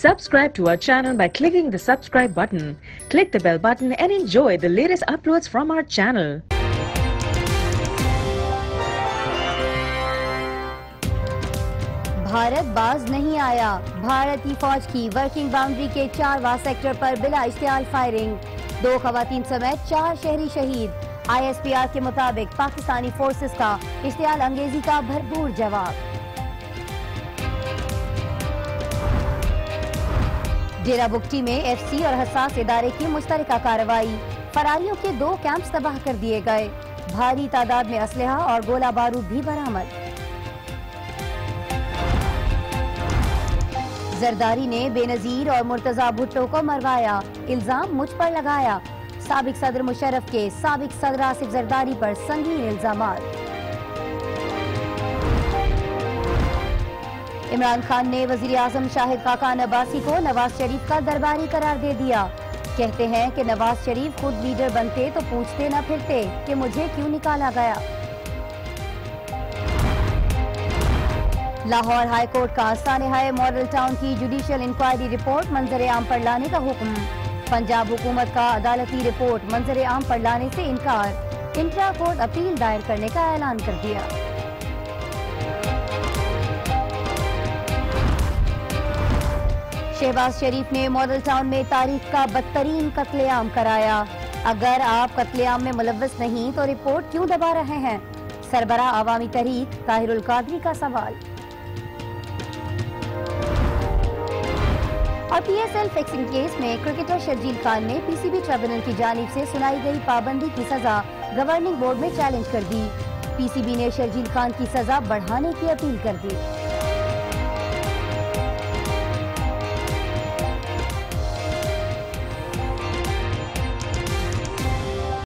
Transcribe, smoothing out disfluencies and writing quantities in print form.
Subscribe to our channel by clicking the subscribe button. Click the bell button and enjoy the latest uploads from our channel. Bharat बाज नहीं आया। भारतीय फौज की working boundary के 4वां sector पर बिला इश्तियाल फायरिंग। 2 खवातीन समेत 4 शहरी शहीद। ISPR के मुताबिक पाकिस्तानी फोर्सेस का इश्तियाल अंगेजी का भरपूर जवाब। डेरा बुगटी में FC और हसास इदारे की मुश्तरका कार्रवाई। फरारियों के 2 कैंप्स तबाह कर दिए गए। भारी तादाद में असलहा और गोला बारूद भी बरामद। जरदारी ने बेनजीर और मुर्तजा भुट्टो को मरवाया, इल्जाम मुझ पर लगाया। साबिक सदर मुशर्रफ के साबिक सदर आसिफ जरदारी पर संगीन इल्जामात। इमरान खान ने वजीर आजम शाहिद खाकान अब्बासी को नवाज शरीफ का दरबारी करार दे दिया। कहते हैं कि नवाज शरीफ खुद लीडर बनते तो पूछते न फिरते कि मुझे क्यों निकाला गया। लाहौर हाई कोर्ट का सानेहाए मॉडल टाउन की जुडिशियल इंक्वायरी रिपोर्ट मंजर आम पर लाने का हुक्म। पंजाब हुकूमत का अदालती रिपोर्ट मंजर आम पर लाने से इनकार। इंट्रा कोर्ट अपील दायर करने का ऐलान कर दिया। शहबाज शरीफ ने मॉडल टाउन में तारीख का बदतरीन कत्लेआम कराया। अगर आप कत्लेआम में मुलव्वस नहीं तो रिपोर्ट क्यों दबा रहे हैं? सरबराह आवामी तहरीक ताहिरुल कादरी का सवाल। और PSL फिक्सिंग केस में क्रिकेटर शर्जील खान ने PCB ट्रिब्यूनल की जानिब से सुनाई गई पाबंदी की सजा गवर्निंग बोर्ड में चैलेंज कर दी। PCB ने शर्जील खान की सजा बढ़ाने की अपील कर दी।